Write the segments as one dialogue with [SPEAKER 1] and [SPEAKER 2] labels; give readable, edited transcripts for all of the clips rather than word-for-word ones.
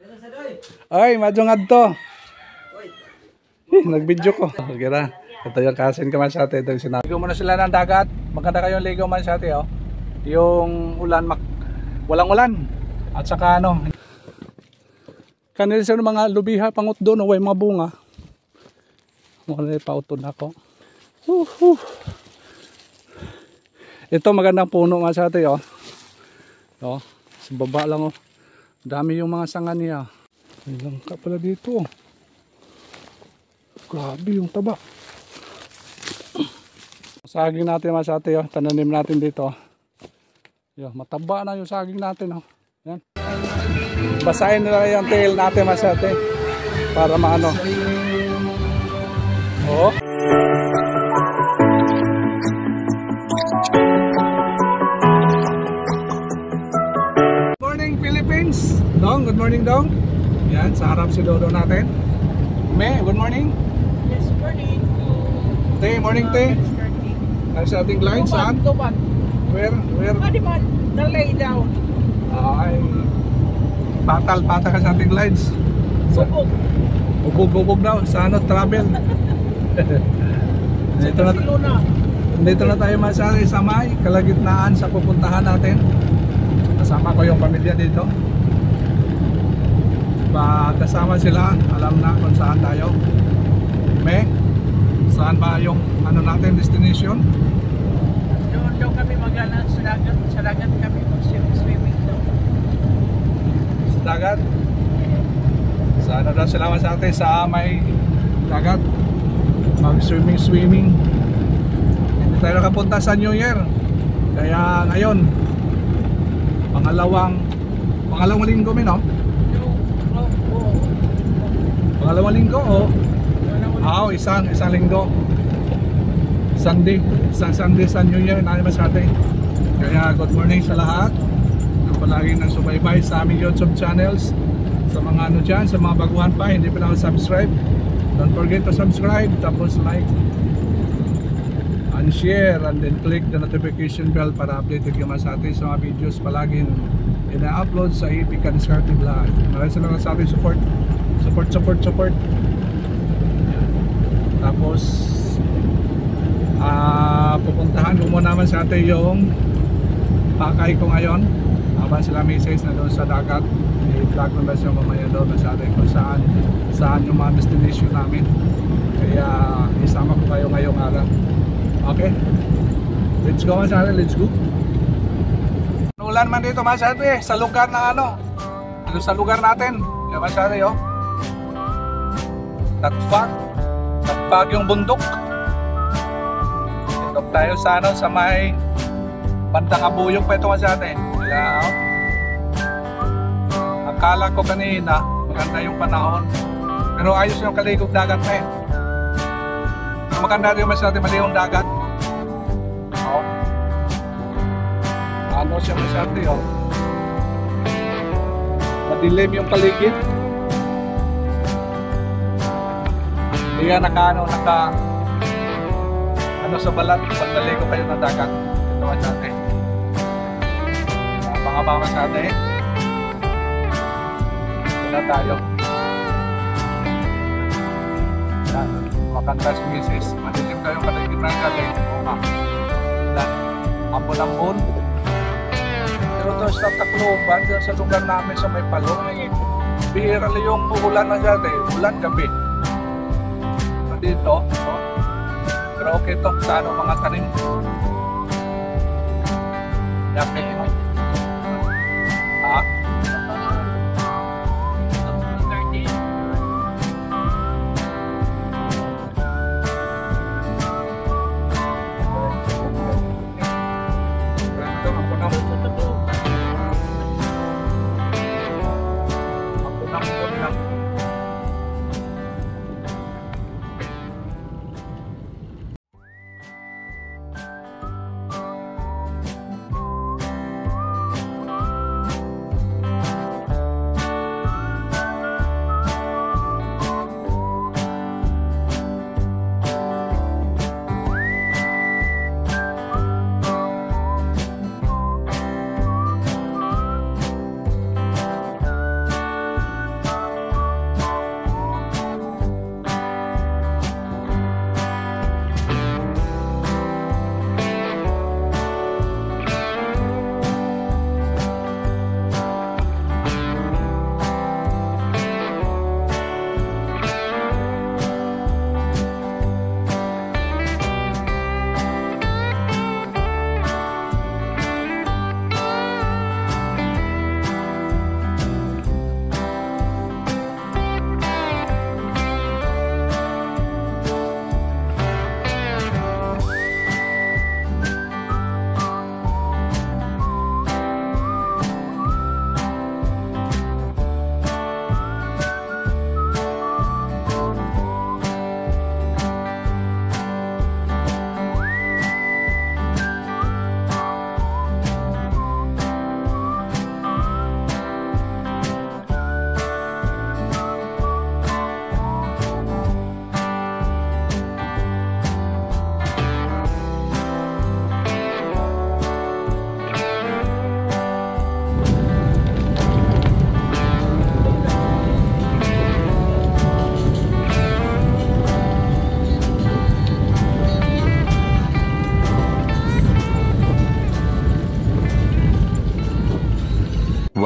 [SPEAKER 1] Ay, madyo nga to. Nag-video ko. Okay na. Ito yung kasin ka man sa ate. Ito yung sinabi. Ligaw muna sila ng dagat. Maganda kayong ligaw man sa ate. Oh. Yung ulan, walang ulan. At saka ano. Kanila sa mga lubiha, pangot doon. Way mga bunga. Muna pautod na ako. Ito magandang puno nga sa ate. Oh. Oh. Sa baba lang. Oh. Dami yung mga sanga niya. May langka pala dito. Grabe yung taba. Saging natin mga sate, oh. Tananim natin dito. Yo, mataba na yung saging natin. Oh. Yan. Basahin nila yung tail natin mga sate. Para maano. Oh. Good morning Philippines. Dong, good morning Dong. Yan, sa harap si Dodo natin. Me, good morning.
[SPEAKER 2] Yes, morning.
[SPEAKER 1] Te, morning te. Ay sa ating line, saan?
[SPEAKER 2] Tuban.
[SPEAKER 1] Where?
[SPEAKER 2] Pwede man, the lay down.
[SPEAKER 1] Ay, patal ka sa ating lines.
[SPEAKER 2] Subog.
[SPEAKER 1] Ubog daw, sa ano, travel. Dito na tayo masari sa may kalagitnaan sa pupuntahan natin. Kasama ko yung pamilya dito. Pag kasama sila, alam na kung saan tayo. Me, saan ba yung ano natin destination?
[SPEAKER 2] Doon kami magana sa dagat. Sa dagat kami mag-swimming daw.
[SPEAKER 1] Sa dagat? Sa ano daw sila sa atin sa may dagat. Mag-swimming. Hindi tayo nakapunta sa New Year. Kaya ngayon, pangalawang linggo no? Pangalawang linggo isang linggo. Sunday sa New Year na sa atin. Kaya good morning sa lahat. Palagi nang subaybay sa aming YouTube channels. Sa mga ano dyan, sa mga baguhan pa, hindi pa nakasubscribe. Don't forget to subscribe, tapos like and share, and then click the notification bell para updated kayo sa atin sa mga videos palaging ina-upload sa Epic and Discarte Vlog. Maraming salamat sa ating support. Tapos pupuntahan ko muna naman sa atin yung pakay ko ngayon habang sila message na doon sa dagat. I-vlog naman siya mamaya doon sa atin kung saan yung mga destination namin. Kaya isama ko kayo ngayong araw. Okay, let's go sa atin, let's go. Ulan man dito mga sate sa lugar na ano sa lugar natin. Yan mga sate oh. Tagpag yung bundok. Dito tayo sa ano sa may bandang Abuyog pa ito mga sate. Kaya oh. Akala ko kanina maganda yung panahon. Pero ayos yung kaligog dagat na eh. Maganda rin yung mas natin maliyong dagat. Oh. Ano siya masyado yun? Madilim yung paligid. Hindi ka ano sa balat. Pagdaligo kayo ng dagat. Ito masyado eh. Mga masyado eh. Ito na tayo. Yan. Makanta si Mrs. Madilim kayo paligid ng galing. Oo nga. Yan. Ambon-ambon. Pero ito sa Tacloban, sa lugar namin sa may palong. Bihira lang yung ulan na dyan eh. Ulan gabi. Dito. No? Pero okay ito. Sa ano mga tanim. Yapin.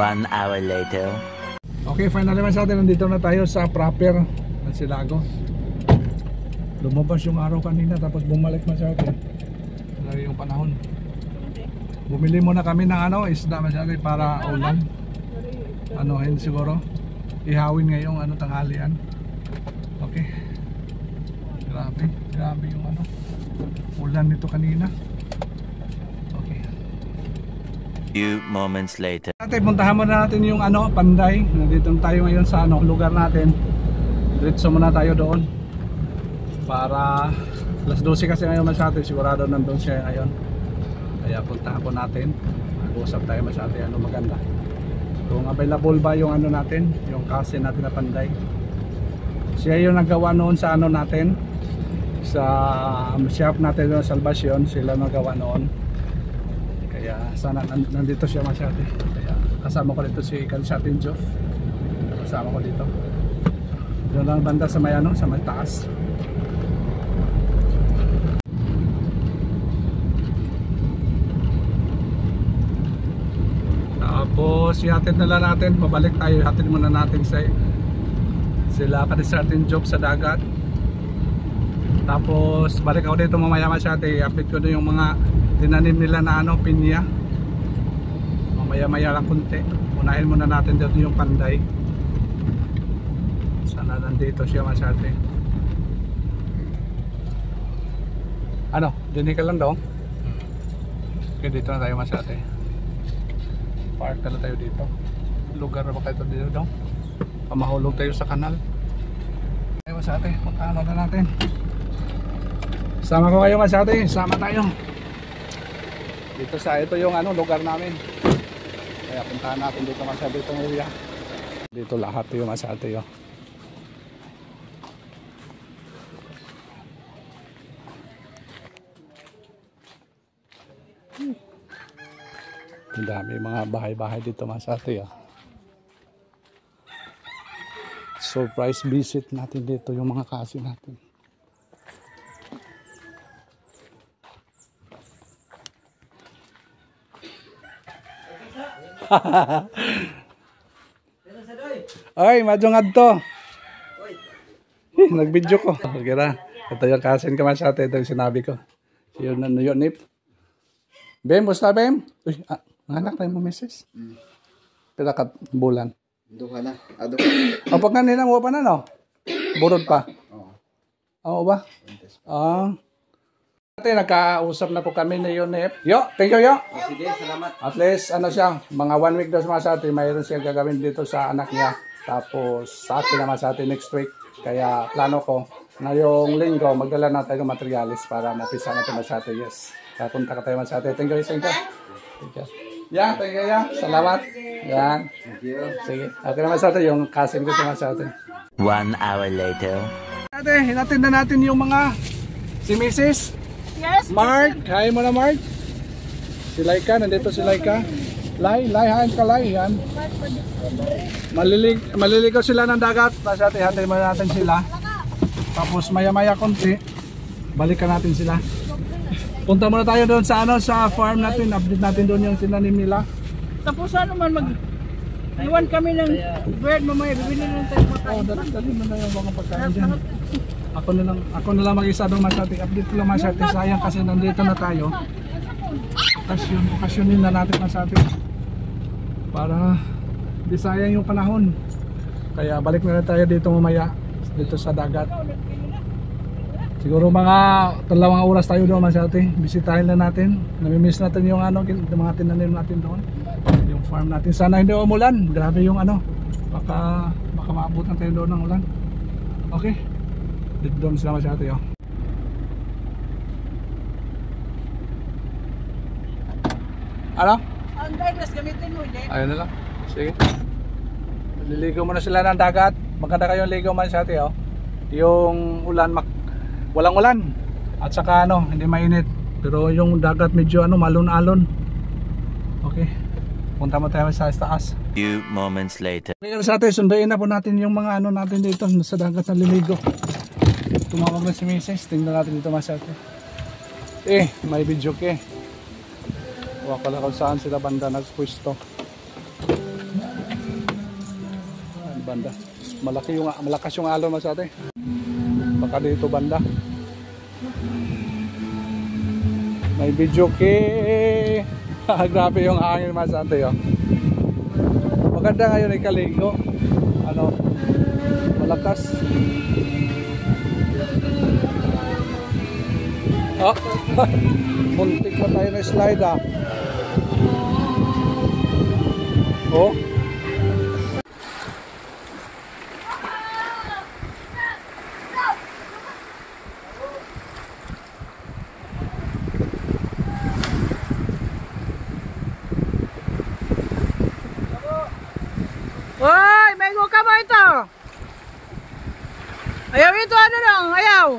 [SPEAKER 3] 1 hour later.
[SPEAKER 1] Okay, finally man sa atin, nandito na tayo sa proper ng Silago. Lumabas yung araw kanina tapos bumalik man sa atin. Lagi yung panahon. Bumili muna kami ng isda masyado para ulam. Anuhin siguro. Ihawin ngayong tanghalian. Okay. Grabe yung ulan nito kanina. Okay.
[SPEAKER 3] Few moments later.
[SPEAKER 1] Puntahan muna natin yung Panday. Nandito tayo ngayon sa lugar natin. Diretso muna tayo doon. Para alas 12 kasi ngayon masyado, sigurado nandun siya ngayon. Kaya puntahan po natin. Mag-usap tayo masyado maganda. Kung available ba yung natin, yung kasi natin na Panday. Siya yung nagawa noon sa natin, sa shop natin ng Salvation, sila nagawa noon. Kaya sana nandito siya masyado. Kaya kasama ko dito si Kalsatin Joff. Kasama ko dito. Doon lang banda sa may sa may taas. Tapos ihatid na lang natin, babalik tayo, ihatid muna natin sila Kalsatin Joff sa dagat. Tapos balik ako dito mamaya masyate, i-update ko na yung mga tinanim nila na pinya. Mamaya lang kunti. Unahin muna natin dito yung Panday. Sana nandito siya masyate. Dinig ka lang daw. Okay, dito na tayo masyate. Park na tayo dito. Lugar na ba kayo dito daw? Pamahulog tayo sa kanal. Tayo masyate, puntahan na natin. Sama ko kayo masyate, sama tayo. Dito ito yung lugar namin. Kaya puntahan natin dito masyate itong area. Dito lahat yung masyate yun. Ang dami mga bahay-bahay dito masyate ya. Surprise visit natin dito yung mga kasi natin. Ay, madyo nga to. Nag-video ko. Okay na. Ito yung kasin ka masyate. Ito yung sinabi ko. Yun nip. Bem, basta Bem? Uy, anak tayo mo misis. Pila ka bulan.
[SPEAKER 4] Duha na.
[SPEAKER 1] O pag kanina mo pa na no? Burod pa. Oo ba? Nagkausap na po kami ni Yonep. Thank you, Yo.
[SPEAKER 4] Sige, salamat.
[SPEAKER 1] At least, siya, mga 1 week daw sa atin, mayroon siya gagawin dito sa anak niya. Tapos, sa atin naman sa atin next week. Kaya, plano ko, ngayong linggo, magdala na tayo ng materialis para mapisa natin sa atin. Yes. Kaya punta ka tayo sa atin. Thank you, thank you. Thank you. Thank you, Salamat. Yan.
[SPEAKER 4] Thank you.
[SPEAKER 1] Sige. Okay naman sa atin, yung cousin ko sa atin.
[SPEAKER 3] 1 hour later.
[SPEAKER 1] Hinatid na natin yung mga si Mrs.
[SPEAKER 2] Yes.
[SPEAKER 1] Mark, hi mo na Mark. Si Laika, nandito si Laika. Hain ka Lai, yan. Maliligaw sila ng dagat. Masyate, hantay mo natin sila. Tapos maya-maya konti, balikan natin sila. Punta muna tayo doon sa sa farm natin. Update natin doon yung tinanim nila.
[SPEAKER 2] Tapos iwan kami ng bird mamaya, bibili lang tayo makain.
[SPEAKER 1] Dali mo na yung mga pagkain dyan. Ako na lang mag-isa doon masyate. Update ko lang masyate. Sayang kasi nandito na tayo. Okasyonin na natin masyate. Para di sayang yung panahon. Kaya balik na tayo dito mamaya. Dito sa dagat. Siguro mga 2 oras tayo doon masyate. Bisitahin na natin. Namimiss natin yung mga tinanim natin doon. Yung farm natin. Sana hindi umulan. Grabe yung baka maabutan tayo doon ng ulan. Okay. Dito doon sila masyate yun.
[SPEAKER 2] Ang diapers gamitin mo, hindi?
[SPEAKER 1] Ayun na lang. Sige. Liligaw muna sila ng dagat. Maganda kayong ligaw masyate yung ulan walang ulan. At saka hindi mainit. Pero yung dagat medyo malon-alon. Okay. Punta mo tayo sa taas.
[SPEAKER 3] Few moments later.
[SPEAKER 1] Okay, sa atin, sundayin na po natin yung mga natin dito sa dagat na liligo. Tumawag na si Mrs. Tingnan natin dito masyate. May video ke. Huwag ko lang kung saan sila banda nagpwesto. banda. Malakas yung alon mas ate. Baka dito banda. May video kay. Grabe yung hangin mas ate oh. Maganda ngayon ay kaligo. Ano? Malakas. Oh. Muntik pa tayo na slide ah. Oh.
[SPEAKER 2] Hoy, may ka mo ito. Ayaw ito, ano lang, ayaw.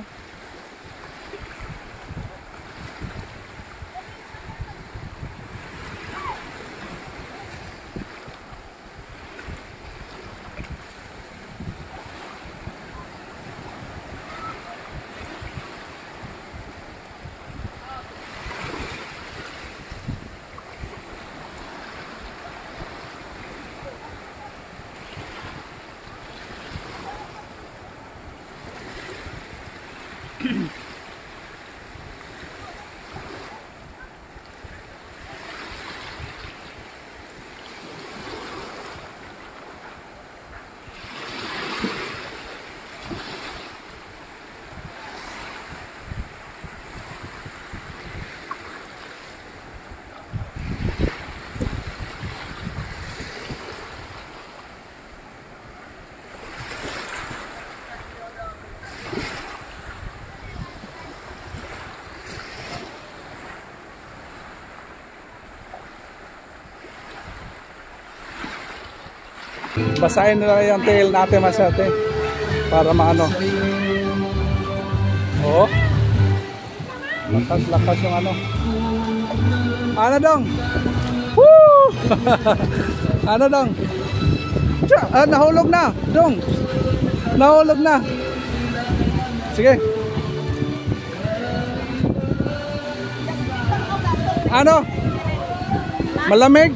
[SPEAKER 1] Basahin nila yung tail natin mas ate para maano. Oh. Lakas yung ano. Ano dong? Woo! Ano dong? Nahulog na, dong. Nahulog na. Sige. Ano? Malamig?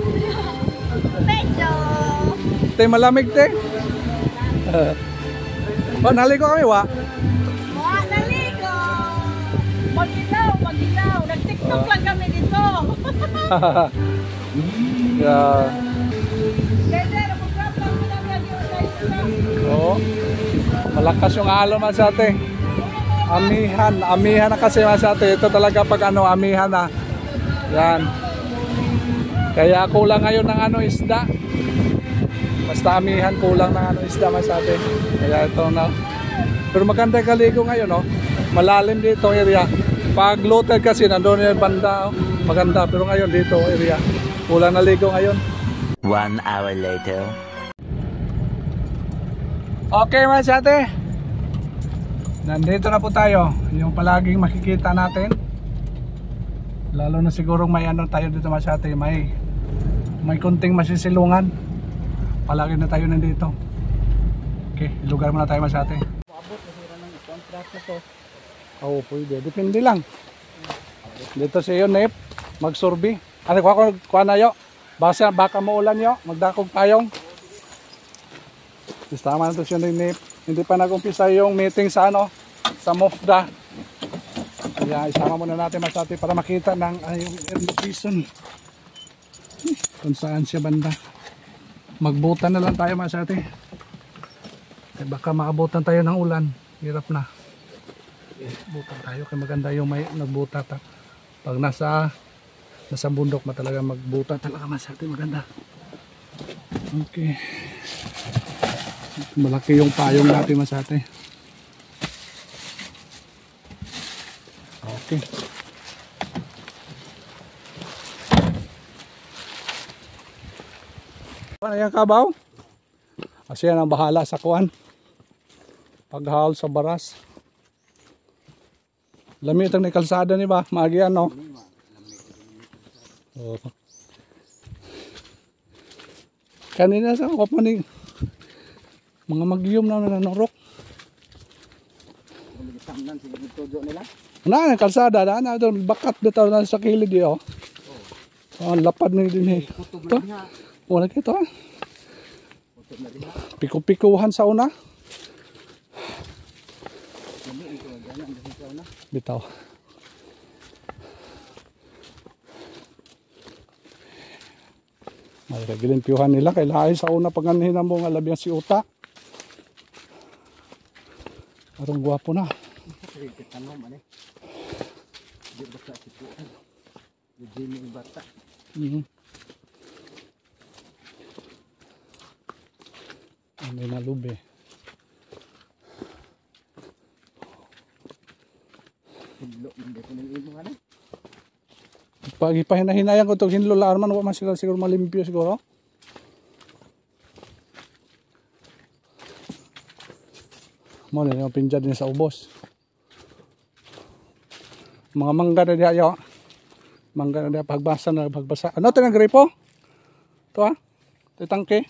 [SPEAKER 1] Te malamig te. Naligo kami wa.
[SPEAKER 2] Naligo. Maginaw. Nag-TikTok lang kami dito.
[SPEAKER 1] Yeah. Oh. Malakas yung alon mas ate. Amihan na kasi mas ate. Ito talaga pag ano amihan na. Yan. Kaya kulang ngayon ng ano isda. Basta amihan kulang ng ano isda mas ate. Kaya ito na. Pero maganda kaligo ngayon oh. Malalim dito area. Pag low tide kasi nandoon yung banda oh. Maganda pero ngayon dito area. Kulang na ligo ngayon.
[SPEAKER 3] 1 hour later.
[SPEAKER 1] Okay mas ate. Nandito na po tayo. Yung palaging makikita natin. Lalo na siguro may ano tayo dito mas ate. May kunting masisilungan. Palagi na tayo nandito. Okay, lugar muna tayo mas ate.
[SPEAKER 2] Abot masira ng contract na to.
[SPEAKER 1] Oo, pwede. Depende lang. Dito sa iyo, Nep. Magsurbi. Ano, kuha na yo. Baka maulan yo. Magdakog payong. Basta naman ito siya ni Nep. Hindi pa nag-umpisa yung meeting sa ano, sa MOFDA. Kaya isama muna natin mas ate para makita ng yung early season. Kung saan siya banda. Magbutan na lang tayo mas ate. Baka maabutan tayo ng ulan. Hirap na. Butan tayo kaya maganda yung may nagbuta. Pag nasa bundok talaga magbuta talaga mas ate maganda. Okay. Malaki yung payong natin mas ate. Okay. Ano yung kabaw? Kasi yan ang bahala sa kuwan. Paghahal sa baras. Lamit ang kalsada ni ba? Magian no? Oh. Kanina sa kapan ni mga magyum na nanarok. Na kalsada na doon bakat dito na sa kilid di oh. Oh, lapad na din eh. Ito. Wala kito ah. Piku-pikuhan sa una. Bitaw. May regilimpiuhan nila. Kailangan sa una pagganihin mo nga labi si uta. Parang guwapo na. Ano na lubi. Pag ipahinahinayang ko ito, hinlo lang man, wala man sila siguro malimpyo siguro. Mo na yung pinja din sa ubos. Mga mangga na diya yo. Mangga na diya pagbasa na pagbasa. Ano ito ng gripo? Ito ha? Ito tangke?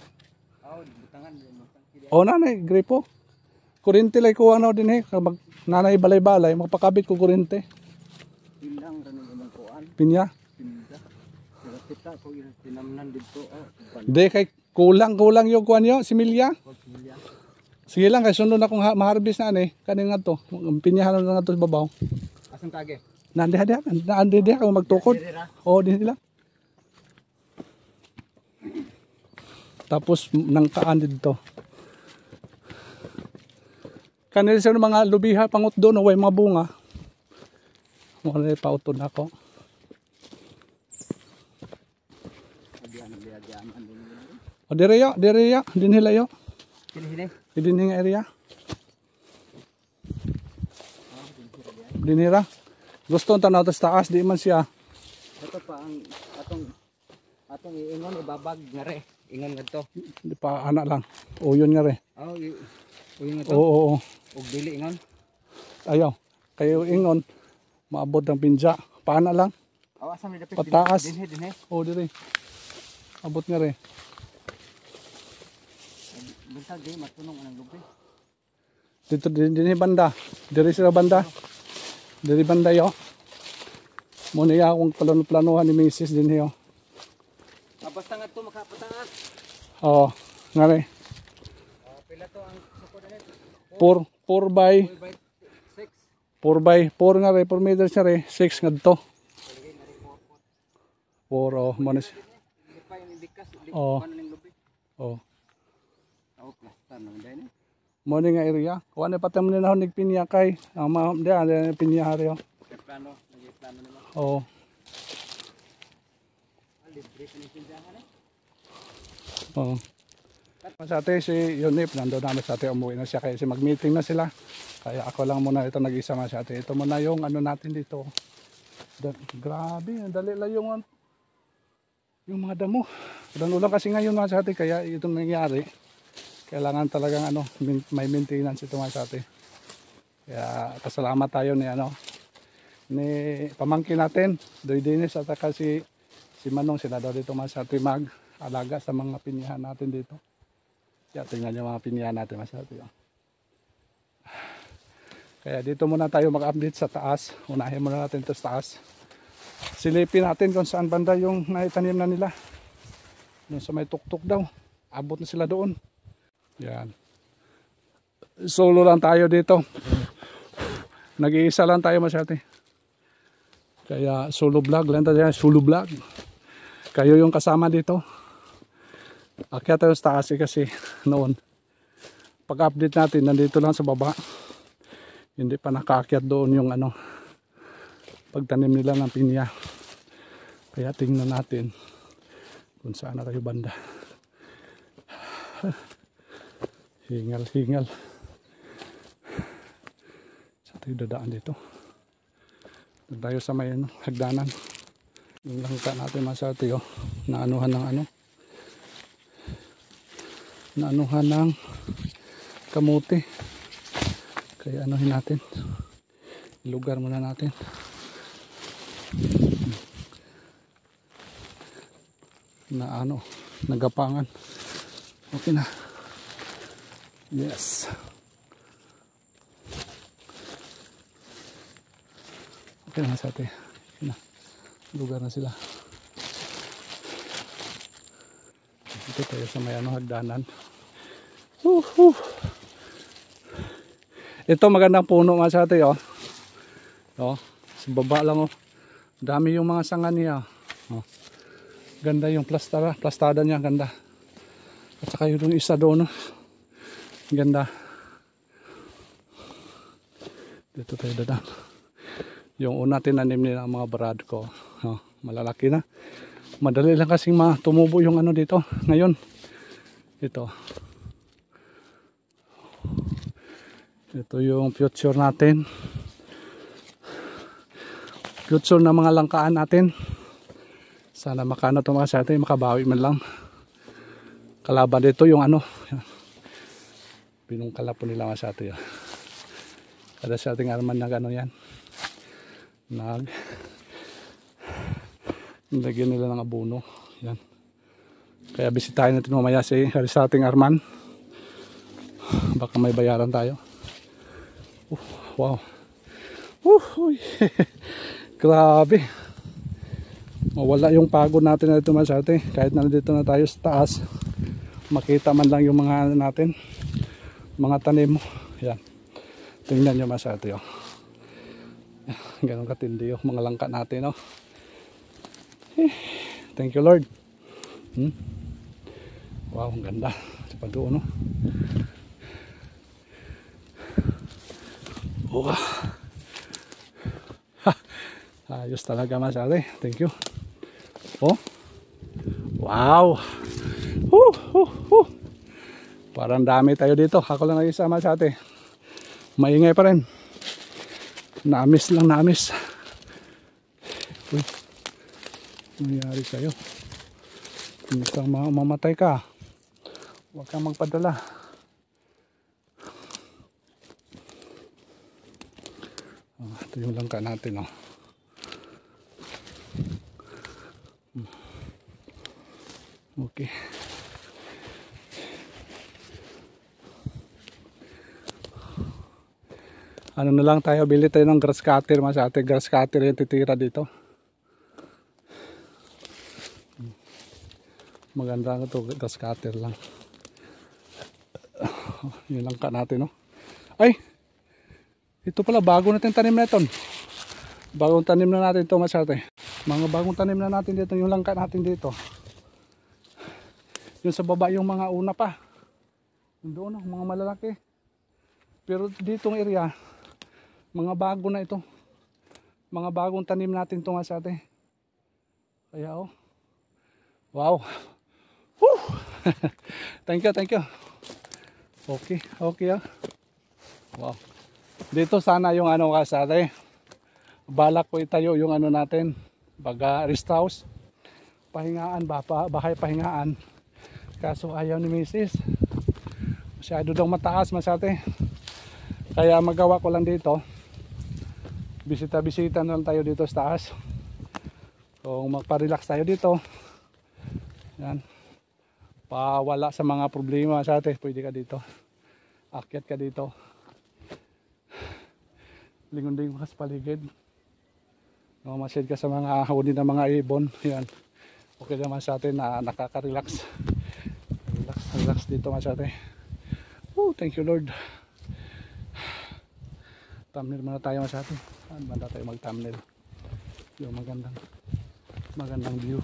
[SPEAKER 1] Oo na gripo. Kurente lang kuha na din eh. Kapag nanay balay-balay, magpakabit ko kurente. Pinya? Hindi kay kulang yung kuha niyo, similya. Sige lang, kay sunod akong maharbis na kanin nga to. Pinyahan na nga to sa babaw.
[SPEAKER 2] Asang kage?
[SPEAKER 1] Nandi ako magtukod. Oo, din sila. Tapos nang kaan dito. Kanil sa mga lubiha pangut doon, way mga bunga. Mga pautod na ako. O direyo, din hilayo. Din area. Dinira. Gusto ang tanaw tas taas, di man siya.
[SPEAKER 2] Ito pa ang atong iingon ibabag nga re. Ingon nga to.
[SPEAKER 1] Di pa anak lang. O yun nga re.
[SPEAKER 2] Oh, uyon nga to.
[SPEAKER 1] Oo.
[SPEAKER 2] Og dili ingon.
[SPEAKER 1] Ayaw. Kayo ingon. Maabot ng pinja. Paana lang.
[SPEAKER 2] Awasan mi dapat.
[SPEAKER 1] Pataas.
[SPEAKER 2] Dinhe.
[SPEAKER 1] O dire. Abot nga re.
[SPEAKER 2] Buntag di matunong ang lubi.
[SPEAKER 1] Dito din banda. Dire sila banda. Dire banda yo. Muna ya akong plano-planuhan ni Mrs. din yo.
[SPEAKER 2] Basta nga to makapataas.
[SPEAKER 1] Oo. Nga re.
[SPEAKER 2] Pila to ang suko dinit.
[SPEAKER 1] 4 by
[SPEAKER 2] 6.
[SPEAKER 1] 4 by 4 nga re. 4 meters nga re. 6 nga dito. 4 o. Muna siya. Oo. Oo. Muna nga area. Kuha na patay mo na ako nagpinya kay. Di na pinya hari o.
[SPEAKER 2] Plano nila.
[SPEAKER 1] Oo. Oo. Sa ate si Yunip, nandun namin sa ate, umuwi na siya kasi mag-meeting na sila. Kaya ako lang muna ito nag-isa sa ate. Ito muna yung ano natin dito. Grabe, dali lang yung mga damo. Ulan kasi ngayon mga sa ate, kaya itong nangyari. Kailangan talagang may maintenance ito mga sa ate. Kaya pasalamat tayo ni pamangkin natin, Doy Dennis at si Manong, sila daw dito mga sa ate mag-alaga sa mga pinyahan natin dito. Kaya tingnan nyo mga pinyahan natin mga sa ate. Kaya dito muna tayo mag-update sa taas. Unahin muna natin ito sa taas. Silipin natin kung saan banda yung naitanim na nila. Yung sa may tuktok daw. Abot na sila doon. Yan. Solo lang tayo dito. Nag-iisa lang tayo masyate. Kaya solo vlog lang tayo. Solo vlog. Kayo yung kasama dito. Akyat tayo sa taas kasi noon. Pag-update natin, nandito lang sa baba. Hindi pa nakaakyat doon yung pagtanim nila ng pinya. Kaya tingnan natin kung saan na tayo banda. Hingal. Sa tayo dadaan dito. Doon tayo sa may hagdanan. Yung langka natin masa tayo. Naanuhan ng kamote. Kaya anuhin natin. Ilugar muna natin. Nagapangan. Okay na. Yes. Okay na sa atin. Okay na. Lugar na sila. Dito tayo sa may hagdanan. Ito magandang puno mga sa atin, oh. Oh, sa baba lang, oh. Dami yung mga sanga niya. Oh. Ganda yung plastada niya, ganda. At saka yung isa doon, oh. Ganda. Dito tayo dadaan. Yung una tinanim nila ang mga barad ko. Oh, malalaki na. Madali lang kasing tumubo yung ano dito. Ngayon, ito. Ito yung future natin. Future na mga langkaan natin. Sana makano ito mga sa atin, makabawi man lang. Kalaban dito yung ano. Pinungkala po nila mga sa atin. Kada sa ating arman na gano'n yan. Nilagyan nila ng abono. Yan. Kaya bisitahin natin mamaya si ating arman. Baka may bayaran tayo. Wow. Grabe. Mawala yung pagod natin na ito masate. Kahit nandito na tayo sa taas, makita man lang yung mga natin, mga tanim mo. Yan. Tingnan nyo masate. Oh. Ganun katindi yung mga langka natin. Oh. Thank you Lord. Wow, ang ganda. Sa doon, no? Oh. Ayos talaga masate. Thank you. Oh. Wow. Parang dami tayo dito. Ako lang nag-isa masate. Maingay pa rin. Naamis lang, naamis. Uy. Nangyari sa'yo. Kung isang mamatay ka, huwag kang magpadala. Ito yung langka natin, oh. Okay. Ano na lang tayo, bili tayo ng grass cutter mas ate. Grass cutter yung titira dito. Maganda nga ito, grass cutter lang. Yun lang ka natin, no? Ay! Ito pala, bago natin tanim na ito. Bagong tanim na natin ito mas ate. Mga bagong tanim na natin dito, yung langka natin dito. Yung sa baba yung mga una pa. Yung doon, no? Mga malalaki. Pero ditong area, mga bago na ito. Mga bagong tanim natin ito mas ate. Kaya oh. Wow. Woo! Thank you, thank you. Okay, okay ah. Wow. Dito sana yung ano kas ate. Balak ko itayo yung ano natin. Baga rest house. Pahingaan ba? Bahay pahingaan. Kaso ayaw ni Mrs. Masyado daw mataas mas ate. Kaya magawa ko lang dito. Bisita-bisita na lang tayo dito sa taas. Kung magpa-relax tayo dito. Yan. Pawala sa mga problema sa atin. Pwede ka dito. Akyat ka dito. Lingon-lingon ka sa paligid. Mamasid ka sa mga huni ng mga ibon. Yan. Okay naman sa atin na nakaka-relax. Relax dito mas atin. Oh, thank you Lord. Thumbnail muna tayo mas atin. Manda tayo mag-thumbnail. Yung magandang view.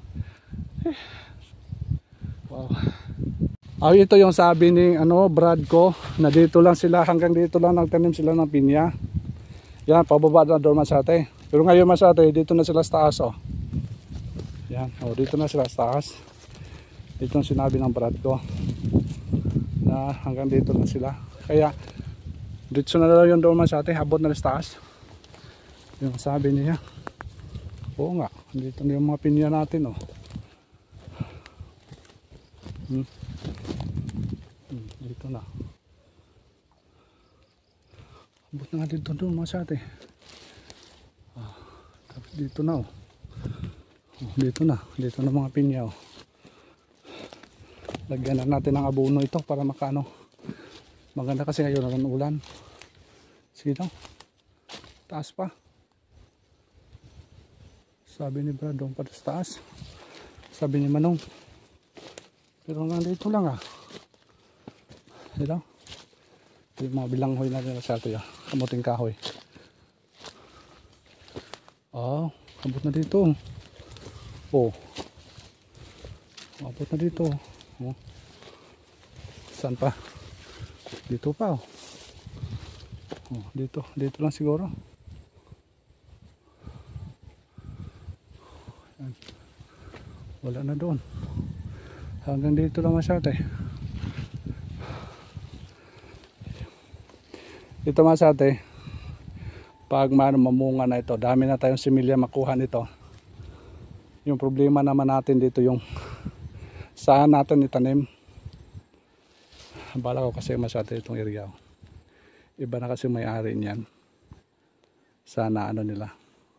[SPEAKER 1] Wow. Ito yung sabi ni Brad ko na dito lang sila, hanggang dito lang nagtanim sila ng pinya. Yan, pababa na doon masate. Pero ngayon masate, dito na sila sa taas, oh. Yan, oh, dito na sila sa taas. Dito yung sinabi ng Brad ko na hanggang dito lang sila. Kaya dito na lang yung doon masate, abot na sa taas. Yung sabi niya. Oo nga, dito na yung mga pinya natin, oh. Dito na. Abot na nga dito doon masate. Tapos dito na, oh. Dito na mga pinya, oh. Lagyan na natin ng abono ito para makano. Maganda kasi ngayon ng ulan. Sige daw. Taas pa. Sabi ni Brad doon pa sa taas. Sabi ni Manong. Pero nandito lang ah. Ito. Yung mga bilanghoy na nila sa ito. Kamuting kahoy. Oh, abot na dito. Oh. Abot na dito. Oh. Saan pa? Dito pa oh. Oh, dito lang siguro. Yan. Wala na doon. Hanggang dito lang masyado. Ito masyado. Pag mamunga na ito, dami na tayong similya makuha nito. Yung problema naman natin dito yung saan natin itanim. Bala ko kasi masyado itong area. Iba na kasi may-ari niyan. Sana ano nila.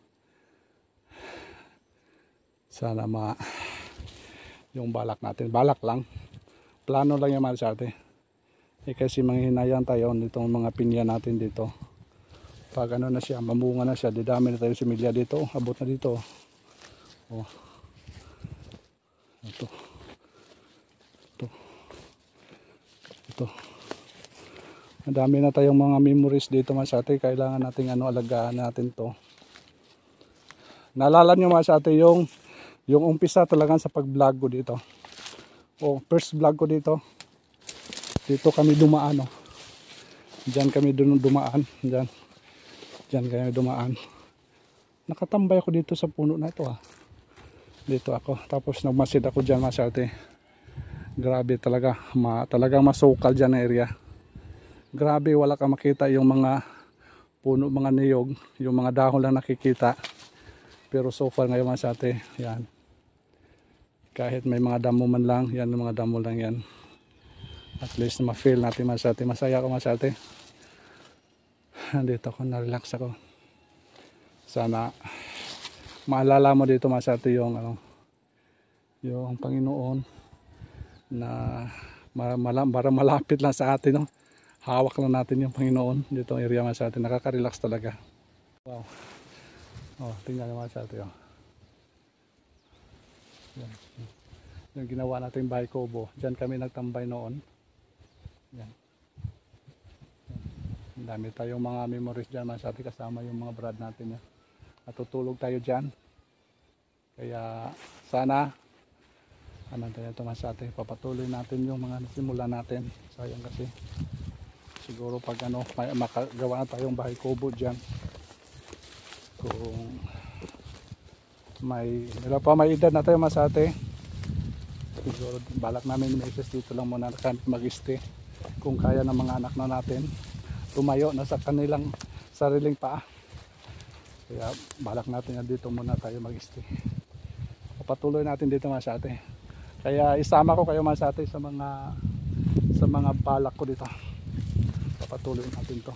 [SPEAKER 1] Sana yung balak natin. Balak lang. Plano lang yung masyado. Kasi manghinayang tayo nitong mga pinya natin dito. Pag ano na siya, mamunga na siya, didami na tayo similya dito. Abot na dito. Oh. Ito. Ang dami na tayong mga memories dito masate. Kailangan nating alagaan natin to. Naalala nyo masate yung umpisa talaga sa pag-vlog ko dito. Oh, first vlog ko dito. Dito kami dumaan. Oh. Diyan kami dumaan. Diyan kami dumaan. Nakatambay ako dito sa puno na ito. Dito ako. Tapos nagmasid ako diyan masate. Grabe talaga. Talagang masukal dyan na area. Grabe, wala ka makita yung mga puno, mga niyog, yung mga dahon lang nakikita. Pero so far ngayon masate, yan. Kahit may mga damo man lang, yan mga damo lang yan. At least ma-feel natin masate. Masaya ako masate. Dito ako, na-relax ako. Sana maalala mo dito masate yung yung Panginoon na para malapit lang sa atin, no? Hawak lang natin yung Panginoon dito ang area sa atin. Nakaka-relax talaga. Wow. Oh, tingnan naman sa atin. Oh. Yan. Yung ginawa natin bahay kubo. Diyan kami nagtambay noon. Yan. Ang dami tayong mga memories dyan sa atin kasama yung mga brad natin. Yan. Natutulog tayo dyan. Kaya sana tayo ito sa atin. Papatuloy natin yung mga simula natin. Sayang kasi. Siguro pag makagawa na tayong bahay kubo dyan. Kung may edad na tayo masate. Siguro balak namin meses dito lang muna mag-stay. Kung kaya ng mga anak na natin. Tumayo na sa kanilang sariling paa. Kaya balak natin na dito muna tayo mag-stay. Papatuloy natin dito masate. Kaya isama ko kayo masate sa mga balak ko dito. Patuloy natin to.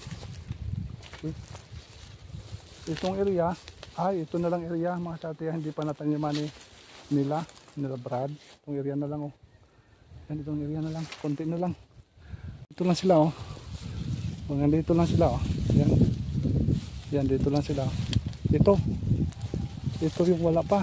[SPEAKER 1] Itong area, ito na lang area mga sate, hindi pa nataniman nila Brad. Itong area na lang oh. Yan, itong area na lang, konti na lang. Ito lang sila oh. Hanggang dito lang sila oh. Yan. Yan, dito lang sila. Ito yung wala pa.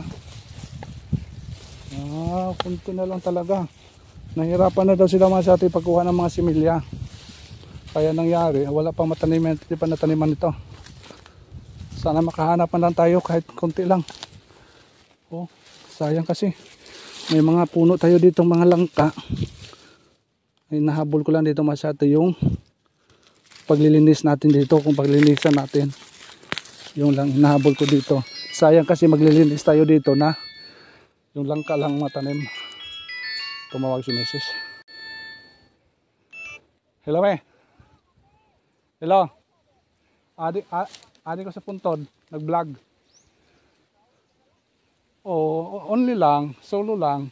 [SPEAKER 1] Konti na lang talaga. Nahirapan na daw sila mga sate pagkuha ng mga similya. Kaya nangyari, wala pang mataniman, hindi pa nataniman ito. Sana makahanapan lang tayo kahit konti lang. Oh, sayang kasi. May mga puno tayo dito, mga langka. Ay nahabol ko lang dito masyado yung paglilinis natin dito, kung paglilinisan natin. Yung lang nahabol ko dito. Sayang kasi maglilinis tayo dito na yung langka lang matanim. Tumawag si Mrs. Hello Hello. Adi ko sa puntod, nag-vlog. Oh, only lang, solo lang.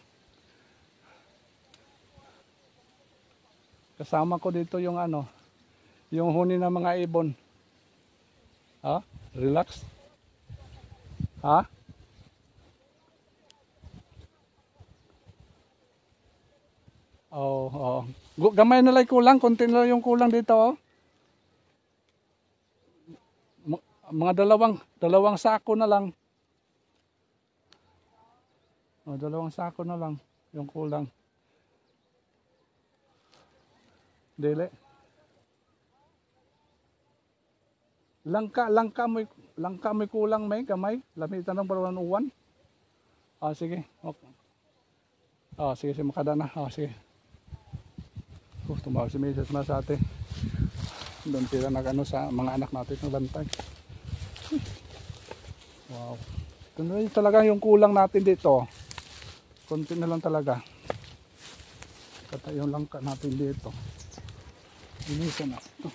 [SPEAKER 1] Kasama ko dito yung yung huni ng mga ibon. Relax. Oh. Gamay na lang kulang, konti na lang yung kulang dito oh. Mga dalawang sako na lang. Dalawang sako na lang yung kulang. Dili. Langka may kulang may kamay. Lami tanong para uwan. Ah, sige. Okay. Ah, sige, makada na. Ah, sige. Tumawag si Mrs. Masate. Doon sila nag-ano sa mga anak natin ng bantay. Wow. Ito na talaga yung kulang natin dito. Konti na lang talaga. Kata yung langka natin dito. Inisa na. Ito.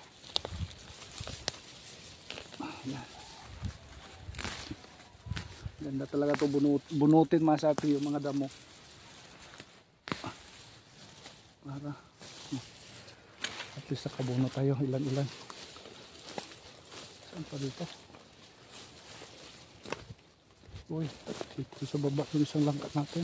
[SPEAKER 1] Ganda talaga ito bunutin Masate yung mga damo. Para at least nakabuno tayo ilan-ilan. Saan pa dito? Uy, dito sa baba yung isang langka natin.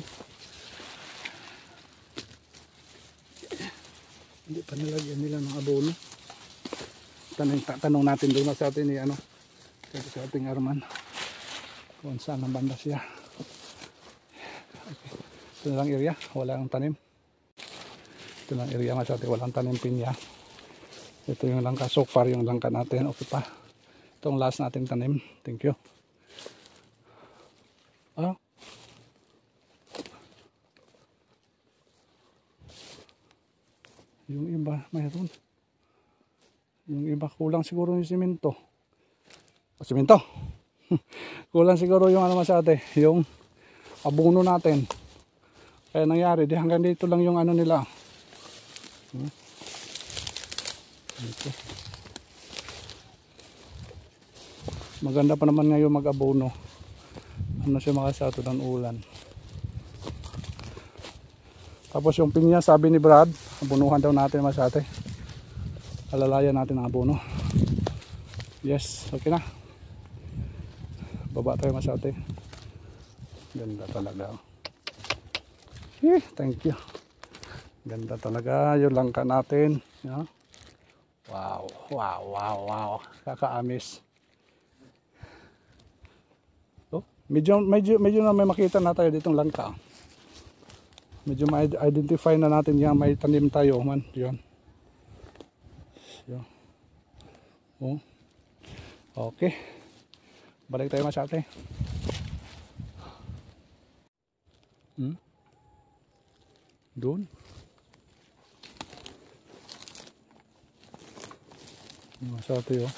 [SPEAKER 1] Hindi pa nilagyan nila ng abono. Tanong natin doon sa atin ni ano, sa ating Arman kung saan ang banda siya. Okay. Ito lang area, wala ang tanim. Ito lang area Masate, walang tanim pinya. Ito yung langka, so far yung langka natin, okay pa. Itong last nating tanim, thank you. Ah. Yung iba, mayroon. Yung iba, kulang siguro yung simento. O, simento. Kulang siguro yung ano Masate, yung abono natin. Kaya nangyari, di hanggang dito lang yung ano nila. Dito. Maganda pa naman ngayon mag-abono. Ano siya makasato ng ulan. Tapos yung pinya, sabi ni Brad, abunuhan daw natin Masate. Alalayan natin ang abono. Yes, okay na. Baba tayo Masate. Ganda talaga. Thank you. Ganda talaga yung langka natin. Yeah. Wow, wow, wow, wow. Kakaamis. So, medyo na may makita na tayo ditong langka. Medyo ma-identify na natin yan. May tanim tayo man. Yun. So, oh. Okay. Balik tayo Masate. Doon. Masate oh.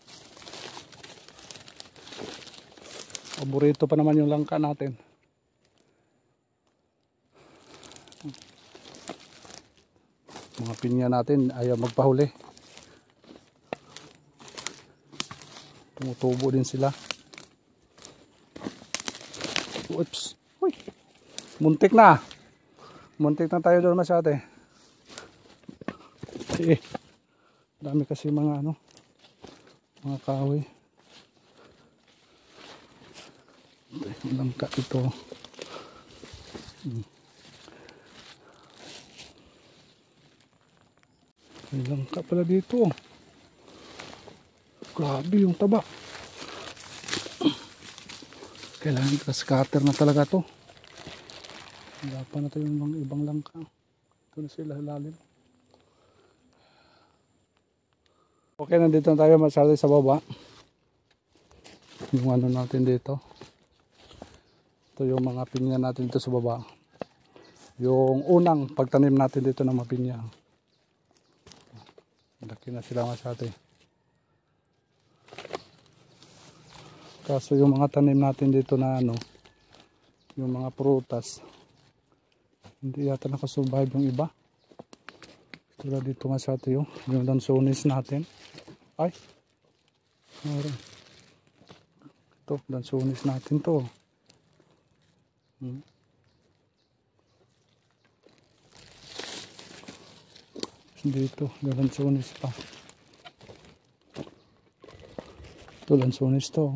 [SPEAKER 1] Paborito pa naman yung langka natin. Mga pinya natin ayaw magpahuli. Tumutubo din sila. Oops. Uy. Muntik na. Muntik na tayo doon Masate. Dami kasi mga ano, mga kahoy. Langka ito. May langka pala dito. Grabe yung taba. Kailangan ka-scatter na talaga to. Wala pa na tayo yung mga ibang langka. Ito na sila lalim. Okay, nandito na tayo Masate sa baba. Yung ano natin dito. Ito yung mga pinya natin dito sa baba. Yung unang pagtanim natin dito ng mga pinya. Laki na sila Masate. Kaso yung mga tanim natin dito na ano, yung mga prutas, hindi yata nakasurvive yung iba. Tulad dito Masate yung lansones natin. Ay, ito lansones natin to. Dito yung lansones pa. Ito lansones to.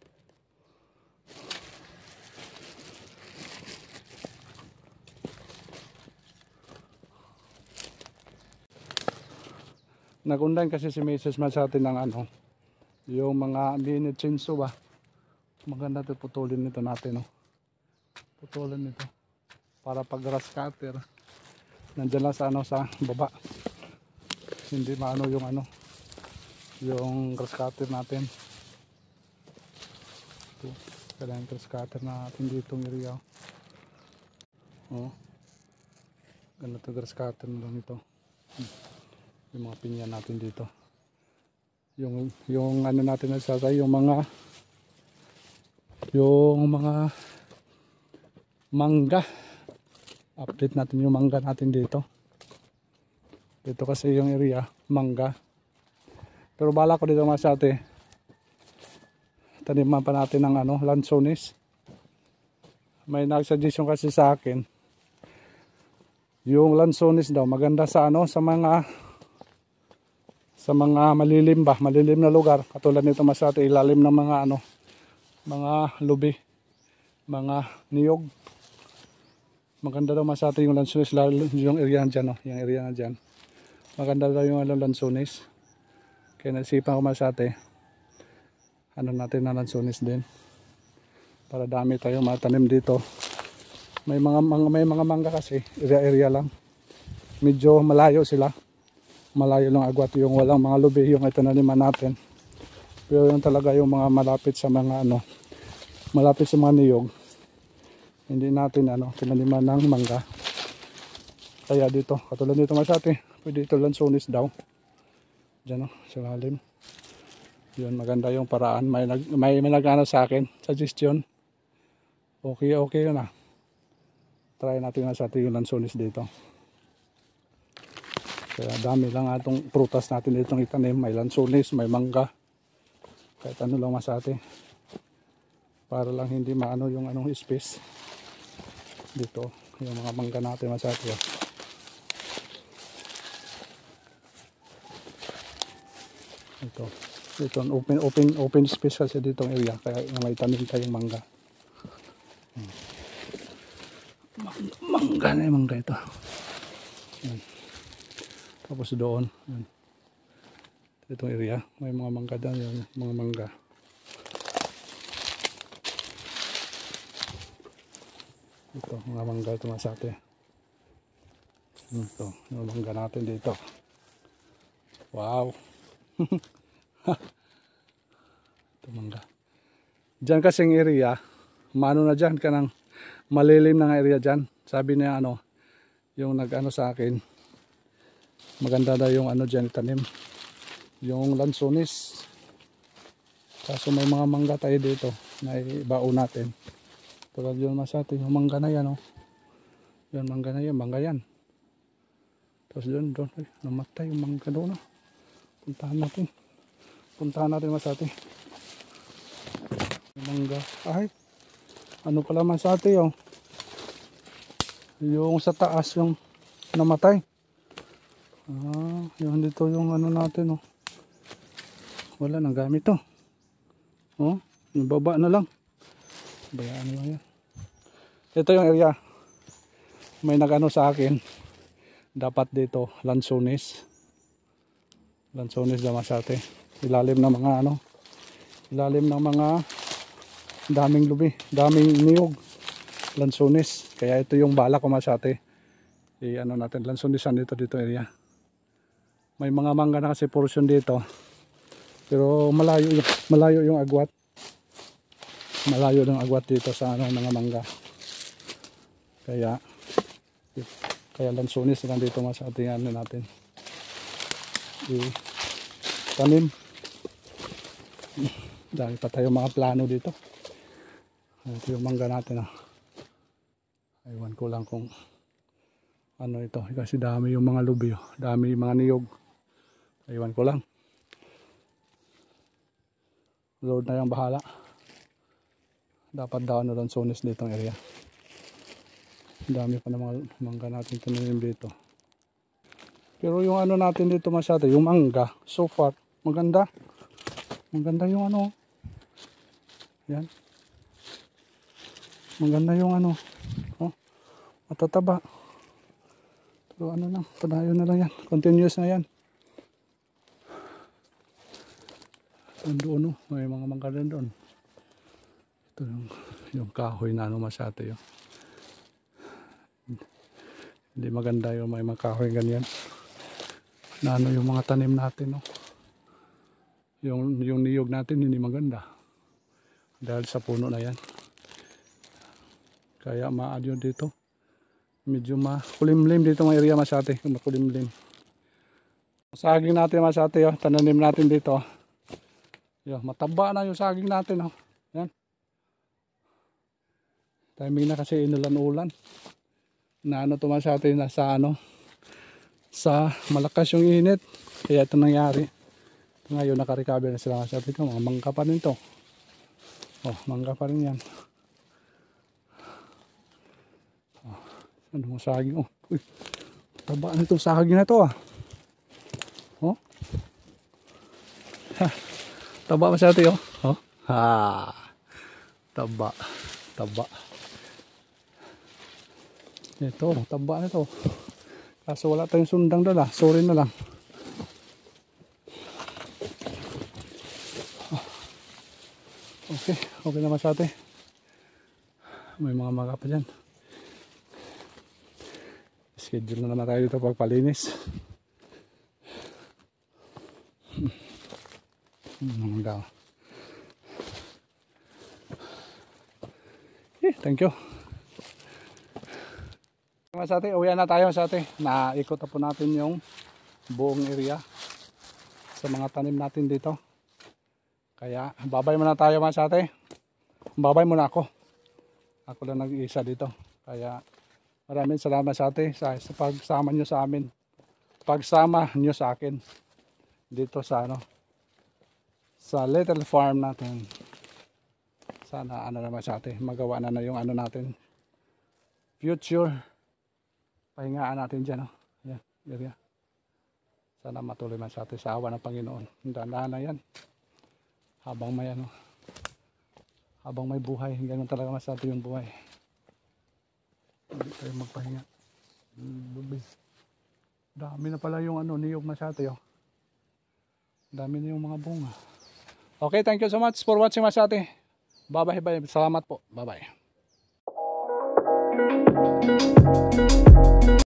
[SPEAKER 1] Nagundan kasi si Mrs. Masate ng ano, yung mga mini chainsaw ba. Maganda ito putulin nito natin, no. Putulin nito para pag grass cutter nandyan lang sa ano, sa baba. hindi maano yung ano, yung grass cutter natin. Ito, kailangan grass cutter natin dito ng area. Oh, ganito grass cutter na lang ito. Yung mga pinya natin dito. Yung ano natin nagsasay, yung mga mangga. Update natin yung mangga natin dito. Dito kasi yung area, mangga. Pero bala ko dito masate, taniman pa natin ng ano, lansones. May nag-suggestion kasi sa akin, yung lansones daw maganda sa ano, sa mga malilim na lugar. Katulad nito masate, ilalim ng mga ano, mga lubi, mga niyog. Maganda daw masate yung lansones, lalo yung area dyan, no? Yung area na dyan. Maganda daw yung lansones. Kaya nasipan ko masate, ano natin na lansones din. Para dami tayo matanim dito. May mga mangga kasi, area lang. Medyo malayo sila. Malayo lang agwat yung walang mga lubi, yung itinaniman natin. Pero yung talaga yung mga malapit sa mga ano, malapit sa mga niyog. Hindi natin ano, tinaniman ng mangga. Kaya dito, katulad dito masate, pwede ito lansones daw. Diyan o, sa lalim. Yun, maganda yung paraan. May nag-ano sa akin, suggestion. Okay yun ah. Try natin masate yung lansones dito. Kaya dami lang atong prutas natin dito itanim. May lansones, may mangga. Kahit ano lang masate. Para lang hindi maano yung anong space. Dito, yung mga mangga natin masate. Ito open space kasi ditong area, kaya may tanim tayong mangga. Mangga ito. Yan. Tapos doon, yan. Itong area, may mga mangga doon, yung mga mangga. Ito, mga mangga ito masate. Ito, yung mangga natin dito. Wow! Ito mangga. Diyan kasing area, maano na dyan ka ng malilim na area dyan. Sabi niya ano, yung nag-ano sa akin, maganda daw yung ano dyan itanim. Yung lansones. Kaso may mga mangga tayo dito na ibao natin. Tulad yun masate, yung mangga na yan, oh. Yan, mangga na yan, mangga yan. Tapos doon, ay, namatay yung mangga doon, oh. Puntahan natin masate. Yung mangga, ay, ano pala masate, oh. Yung sa taas, yung namatay. Yung dito yung ano natin, oh. Wala nang gamit, oh. Oh, yung baba na lang. Bayaan mo yan. Ito yung area. May nag-ano sa akin. Dapat dito lansones. Lansones daw masate. Ilalim ng mga ano. Ilalim ng mga daming lubi, daming niyog. Lansones. Kaya ito yung bala ko masate. Ano natin lansonesan dito area. May mga mangga na kasi portion dito. Pero malayo yung agwat. Malayo ng agwat dito sa ano, mga mangga. Kaya lansones lang dito sa ating ano natin. Tanim. Dahil pa tayo mga plano dito. Ito yung mangga natin. Aywan ko lang kung ano ito. Kasi dami yung mga lubi. Dami yung mga niyog. Aywan ko lang. Lord na yung bahala. Dapat daw na lansones ditong area. Dami pa na mga mangga natin tinanim dito. Pero yung ano natin dito masyado, yung mangga, so far, maganda. Maganda yung ano. Yan. Maganda yung ano. Oh, matataba. Pero ano lang, padayon na lang yan. Continuous na yan. Doon, may mga mangga din doon. Ito yung kahoy na ano masyado yun. Hindi maganda yung may mga kahoy ganyan. na ano yung mga tanim natin, no? Yung niyog natin hindi maganda dahil sa puno na yan. Kaya maadyo dito. Medyo makulimlim dito ng area Masate. Makulimlim. Saging natin Masate, oh. Tananim natin dito. Yo, mataba na yung saging natin, oh. Yan. Timing na kasi inulan-ulan. Na ano to Masate, nasa ano, sa malakas yung init. Kaya ito nangyari. Ngayon naka-recover na sila Masate. Mga mangga pa rin to. Oh, mangga pa rin yan. Ano mga saging, oh. Uy, taba na itong saging na to, ah. Oh. Ha, taba Masate, oh. Oh. Ha. Taba. Taba. Ito, taba na to. Kaso wala tayong sundang doon, ah. Sorry na lang. Oh. Okay, okay na Masate. May mga maga pa dyan. Schedule na naman tayo dito pagpalinis. Thank you. Masate, uwi na tayo Masate. Naikot na po natin yung buong area sa mga tanim natin dito. Kaya babay muna tayo Masate. Babay muna ako. Ako lang nag-iisa dito. Kaya maraming salamat sa atin sa pagsama nyo sa amin. Pagsama nyo sa akin dito sa ano, sa little farm natin. Sana ano naman sa atin, magawa na yung ano natin, future pahingaan natin dyan, no? Yan, area. Sana matuloy man sa atin sa awa ng Panginoon. Dahan-dahan na yan habang may ano, habang may buhay. Ganun talaga mas sa atin yung buhay. Hindi tayo magpahinga. Dami na pala yung ano, niyog Masate, oh. Dami na yung mga bunga. Okay, thank you so much for watching Masate. Bye bye. Salamat po. Bye bye.